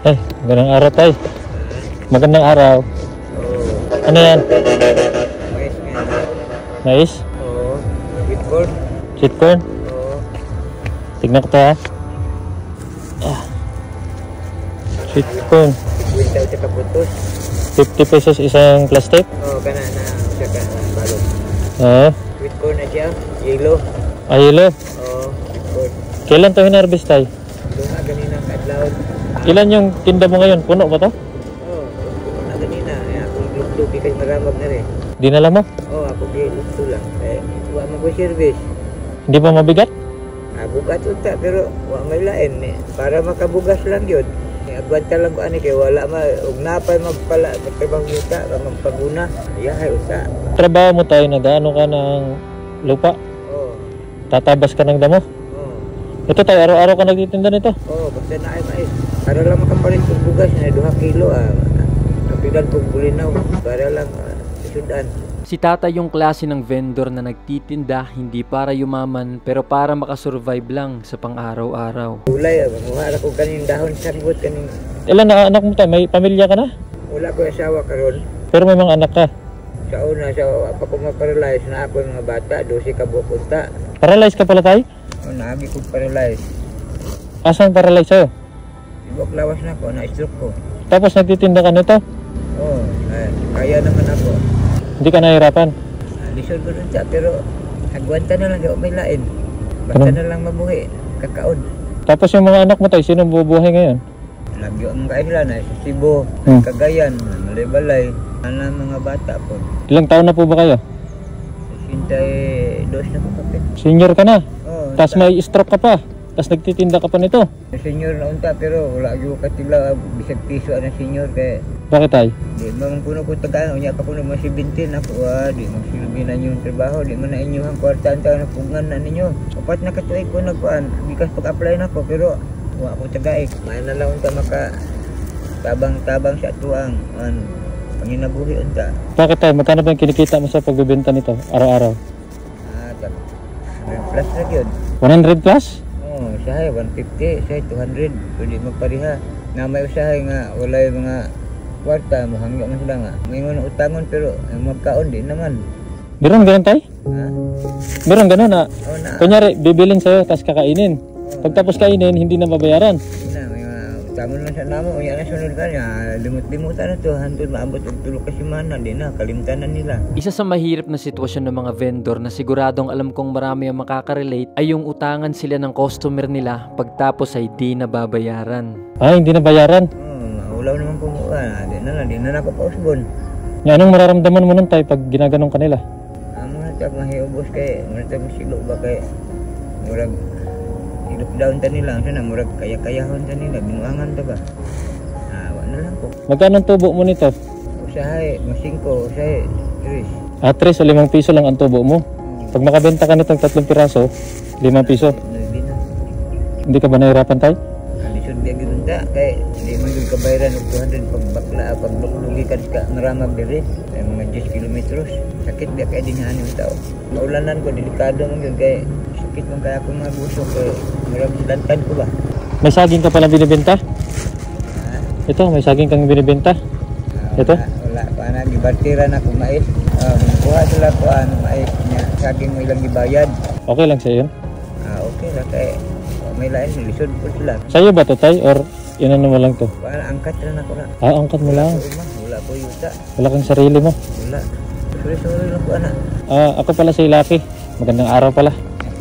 Ay, magandang araw tay. Magandang araw. Oo. Ano yan? Mais nga. Mais? Oo. Sweet corn. Sweet corn? Oo. Tignan ko to ha. Sweet corn. Wintaw sa kaputos. 50 pesos isang plastic? Oo, kana na siya ka balot. Oo. Sweet corn na siya. Yellow. Ayulo. Oo. Sweet corn. Kailan to hinarvest tay? Doon nga ganina kadlaw. Ilan yung tinda mo ngayon? Puno ba to? Oo. Doon nga ganina. Ako glug-glug. Ikay maramag na rin. Dinala mo? Oo, ako glug-glug lang. Eh, huwag mo ko service. Hindi pa mabigat? Bugat unta pero wa may lain eh. Para makabugas lang yun. Agwanta lang ko ani kay wala ma ug napay magpala magtrabaho yuta magpaguna. Yahay usa. Trabaho mo tayo, nag-ano ka ng lupa? Oo. Tatabas ka ng damo? Oo. Ito tayo, araw-araw ka nagtitinda nito? Oo, basta na ay mais. Para lang makapalit kong bugas na 2 kilo kapilan kong bulinaw para lang isudan. Si Tata yung klase ng vendor na nagtitinda hindi para yumaman pero para makasurvive lang sa pang-araw-araw. Ulay, manguha ko kaning dahon sambot kaning. Ilan na anak mo tayo? May pamilya ka na? Wala ko asawa karon. Pero may mga anak ka. Sa una sa apa ko ma-paralyze na ako mga bata 12 ka buok unta. Paralyzed ka pala tayo? O naagi ko paralyze. Asan paralyzed sa'yo? Ibok lawas na ko na stroke ko. Tapos nagtitinda ka nito? Oo, kaya naman ako. Hindi ka nahihirapan? Lisod ko rin siya, pero agwanta na lang, may lain. Basta na lang mabuhi, kakaon. Tapos yung mga anak mo tayo, sino bubuhay ngayon? Lagyo ang mga isla na sa Cebu, Cagayan, Malay-Balay, mga bata po. Ilang taon na po ba kayo? 62 na po kapit. Senior ka na? Oo. Tapos may stroke ka pa? Tapos nagtitinda ka pa nito? Senior na unta, pero wala yung katila, bisag piso na senior kaya. Bakit tayo? Di man kuno ko tagaan, unya pa kuno mga 17 ako, di magsilbi na yung trabaho, di man na inyong kwarta ang napungan na ninyo. Kapat na katuig ko nagkuan, bikas pag-apply na ko, pero wala ko tagaig. May na lang unta maka tabang-tabang sa tuang, panginabuhi unta. Bakit tayo? Magkano ba yung kinikita mo sa pagbebenta nito araw-araw? 100 plus na yun. 100 plus? Oo, usahay, 150, usahay, 200, pwede magpariha. Na may usahay nga, wala yung mga kwarta, muhangyo man sila nga. May mga utangon pero magkaon din naman. Meron ganun tayo? Ha? Meron ganun na? Oo na. Kunyari, bibilin sa'yo, tapos kakainin. Pagtapos kainin, hindi na babayaran. Na, may mga utangon lang sa namo. Unya na sunod ka niya, limot-limutan na to. Hantod maabot og 3 ka semana, di na, kalimtan na nila. Isa sa mahirap na sitwasyon ng mga vendor na siguradong alam kong marami ang makaka-relate ay yung utangan sila ng customer nila pagtapos ay di na babayaran. Ay, hindi na bayaran. Ulaw naman kumuha, di na ako pausbon. Yan, anong mararamdaman mo nun tayo pag ginaganong kanila? Mga tag mahiubos kay, mga tag silo ba kay, murag, ilok down ta nila, sana murag kaya-kayahon ta nila, binuangan ta ba? Wala lang po. Magkano ang tubo mo nito? Usahay, masingko, usahay, Chris. 3 o 5 piso lang ang tubo mo. Pag makabenta ka nitong 3 piraso, 5 piso. Hindi na. Hindi ka ba nahirapan tayo? Alisod biya ginunta, kay, hindi mo yung kabayaran og 200 pag lugi ka naramag diri, ay mga 10 kilometros. Sakit biya kay dinhaan yung tao. Maulanan ko, delikado man yun, kay sakit man kaya akong mga gusto, kay marami silantan ko ba? May saging ka palang binibenta? Ha? Ito, may saging kang binibenta. Ito? Wala pa na, gibartiran ako mais. Kuha sila ko mais niya, saging mo ilang gibayad. Okay lang sa'yo yun? Okay lang, kay may lain, lisod po sila. Sa'yo ba to tay? Or inano mo lang to? Wala, angkat rin ako na. Angkat mo lang. Wala po yuta. Wala kang sarili mo. Wala. Sorry lang po anak. Ako pala si Lucky. Magandang araw pala.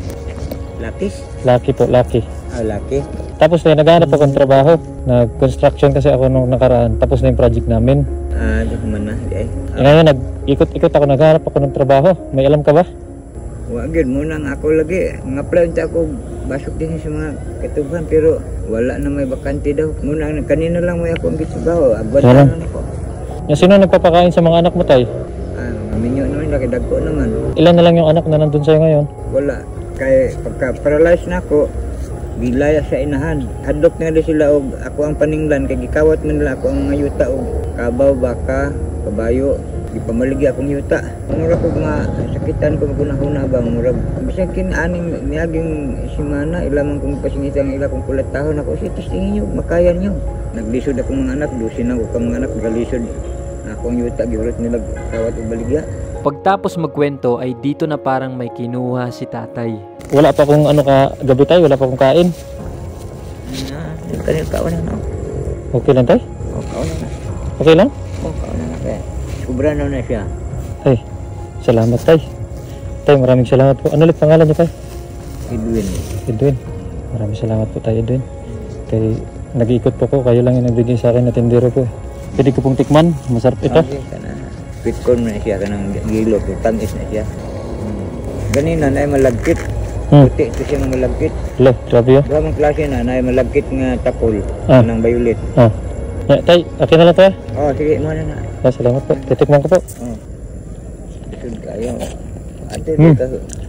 Lapis? Lucky po, Lucky. Laki. Tapos na naghahanap akong trabaho. Nag-construction kasi ako nung nakaraan. Tapos na yung project namin. Di ko man na. Ngayon, nag-ikot-ikot ako. Naghahanap ako ng trabaho. May alam ka ba? Wagid muna nga ako lagi. Mga plan ako basok din sa mga katuban pero wala na may bakante daw. Muna kanina lang may ako ang gitsugaw. Abad na lang ako. Sino nagpapakain sa mga anak mo tay? Mga minyo naman, laki dagko naman. Ilan na lang yung anak na nandun sa'yo ngayon? Wala. Kaya pagka-paralyze na ako, gilaya sa inahan. Hadlok na sila og ako ang paninglan kay gikawat man nila ako ang mga yuta og kabaw, baka, kabayo. Di pamaligi akong yuta. Mura ko mga sakitan ko maguna-huna bang murag bisag kin aning miaging semana ilamang kong pasingitang ila kong kulat tahon ako si testingin niyo makayan niyo. Naglisod akong mga anak, dusin ako ka mga anak galisod. Akong yuta giurot nila kawat ug baligya. Pagtapos magkwento ay dito na parang may kinuha si tatay. Wala pa akong ano ka gabi tay, wala pa akong kain. Kanil kaon na. Okay lang tay? Oh, kaon na. Okay lang? Oh, kaon na kaya. Sobra na siya. Tay, salamat tay. Tay, maraming salamat po. Ano ulit pangalan niyo tay? Edwin. Edwin. Maraming salamat po tayo Edwin. Kay nag-iikot po ko, kayo lang yung nagbigay sa akin na tindero po. Pwede ko pong tikman, masarap ito. Okay, kana. Sweet corn na siya kanang gilo, tamis na siya. Ganina na ay malagkit. Puti ito siya ng malagkit. Hello, grabe yun. Gamang klase na ay malagkit nga tapol ng violet. Ya, tay, okay na lang tayo. Oh, sige mo na na. Salamat po. Titikman ko po. Oh. Sud kayo. Ate dito.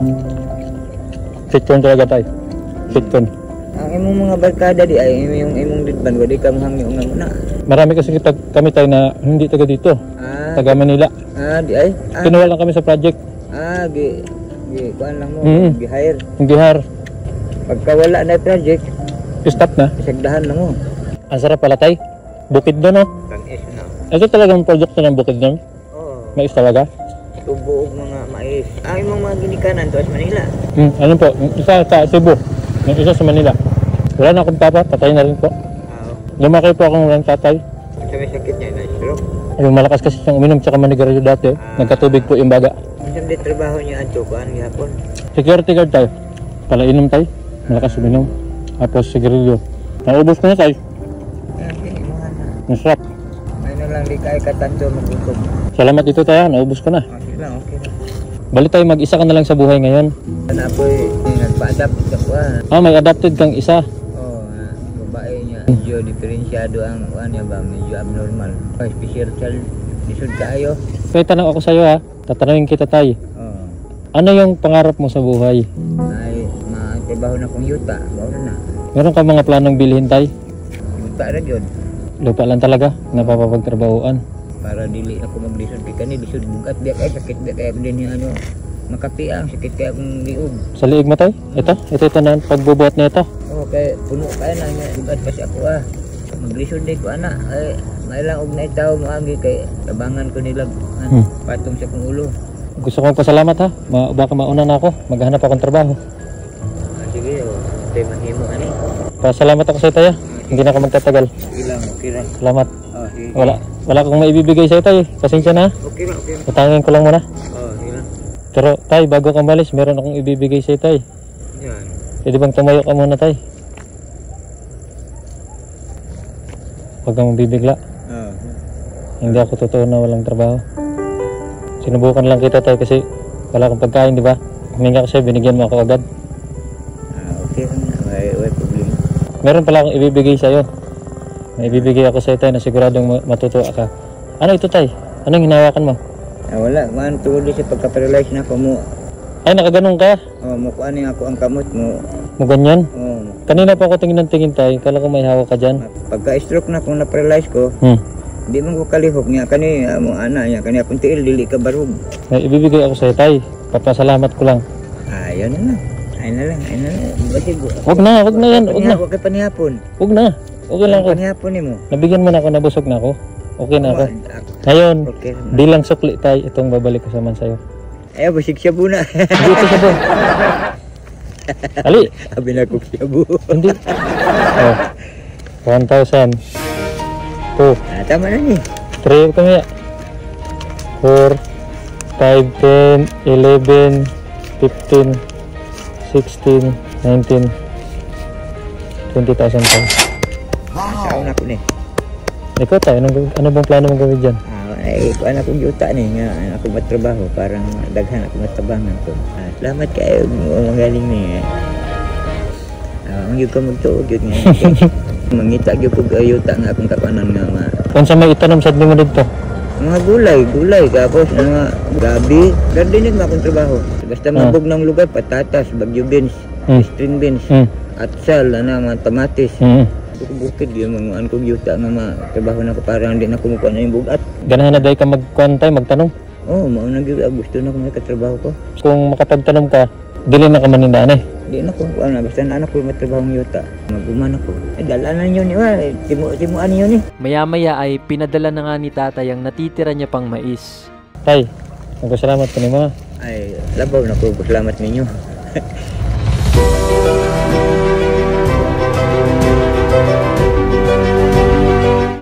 Sweet corn talaga tay. Sweet corn. Ang imong mga barkada di ay yung imong ditban wala ka mahang nga muna. Marami kasi kami tayo na hindi taga dito. Taga Manila. Di ay. Kinuha lang kami sa project. Kuan lang mo, gi-hire. Gihar. Pagka wala na project, Stop na. isagdahan lang mo. Ang sarap pala tay. Bukid doon, no? Tanis na. Ito talagang project ng bukid doon. Oo. Mais talaga. Tubo og mga mais. Ang imong mga ginikanan to as Manila. Ano po? Yung isa sa Cebu. Yung isa sa Manila. Wala na akong papa. Patay na rin po. Lumaki po akong walang tatay. Sa may sakit niya na stroke. Yung malakas kasi siyang uminom tsaka manigarilyo dati. Nagkatubig po yung baga. Unsa di trabaho niya adto kuan gihapon? Security guard tayo. Palainom tayo. Malakas uminom. Tapos sigarilyo. Naubos ko na tayo. Masarap. May na lang di kay katanto magutom. Salamat ito tayo. Naubos ko na. Okay lang. Bali tayo mag-isa ka na lang sa buhay ngayon. Ana po nagpa-adapt sa kuan. May adopted kang isa. Babae niya. Medyo diferensyado ang kuan niya ba? Medyo abnormal. Special child. Lisod kaayo. Kaya tanong ako sa'yo ha. Tatanungin kita tayo. Ano yung pangarap mo sa buhay? Ay matrabaho na kong yuta. Bawa na. Meron ka mga planong bilhin tayo? Yuta ra gyud. Lupa lang talaga. Napapapagtrabahoan. Para dili ako maglisod kay kani lisod bugat biya kay sakit biya kay din niya ano makapiang sakit kay akong liog. Sa liig mo tayo? Ito na pagbubuhat na ito. Okay, puno kay na niya bugat pa siya ako maglisod day ko ana ay may lang og naitaw mo agi kay tabangan ko nila patong sa kong ulo. Gusto kong pasalamat ha. Baka mauna na ako. Maghanap akong trabaho. Sige, tay mahimo ani. Pasalamat ako sa tayo. Hindi na ako magtatagal. Okay lang. Salamat. Sige. Wala akong maibibigay sa tayo. Pasensya na. Okay lang. Utangin ko lang muna. Sige lang. Pero tay, bago ka malis, meron akong ibibigay sa tayo. Yan. Pwede bang tumayo ka muna tay? Huwag kang mabibigla. Hindi ako totoo na walang trabaho. Sinubukan lang kita tayo kasi wala akong pagkain, di ba? Huminga ko sa'yo, binigyan mo ako agad. Okay lang. May problema. Meron pala akong ibibigay sa'yo. May ibibigay ako sa'yo tayo na siguradong matutuwa ka. Ano ito tay? Anong hinawakan mo? Wala. Man, tuloy sa pagka-paralyze na ako mo. Ay, nakaganong ka? Mukuha niya ako ang kamot mo. Mo ganyan? Oo. Kanina pa ako tingin ng tingin tayo. Kala ko may hawak ka dyan. Pagka-stroke na kung na-paralyze ko, hindi mo ko kalihok niya. Kani, mo ana niya. Kani akong tiil, dili ka barug. May ibibigay ako sa'yo tayo. Papasalamat ko lang. Ayun na lang. Ayun na lang. Huwag na yan. Huwag na. Huwag ka panihapon. Huwag na. Okay lang ako. Panihapon ni mo. Nabigyan mo na ako, nabusog na ako. Okay na ako. Ngayon, Okay. bilang sukli tayo, itong babalik ko saman sa'yo. Ayaw, busik siya bu na. Dito sa buwan. Ali. Abi na kong siya bu. Hindi. 1,000. 2. Tama na ni. 3 kami ya. 4, 5, 10, 11, 15, 16, 19, 20,000 pa. Saan na ko ni. Ikaw tayo, ano bang plano mong gawin dyan? Kuan akong yuta ni nga ako matrabaho parang daghan ako matabangan ko. Salamat kayo mo magaling ni. Ang gyud ko magtuog gyud nga. Mangita gyud ko yuta nga akong kapanan nga Kung sa may itanom sa mo dito? mga gulay tapos mga gabi, gardening nga akong trabaho. Basta mabog ng lugar, patatas, bagyo beans, string beans, atsal, mga tamatis. Bukid yun, mga kong yuta nga trabaho na ko parang hindi na kumukuha na yung bugat. Ganahan na dahil ka magkuhan tayo, magtanong? Oo, maunang gyud gusto na ko makatrabaho ko. Kung makapagtanom ka, dili na ka manindaan eh. Di na ko ano basta na anak ko matrabaho ng yuta. Maguman ako. Dalanan yun ni timuan yun ni. Maya-maya ay pinadala na nga ni tatay ang natitira niya pang mais. Tay, nagpasalamat ko ni mga. Ay labaw na ko salamat ninyo.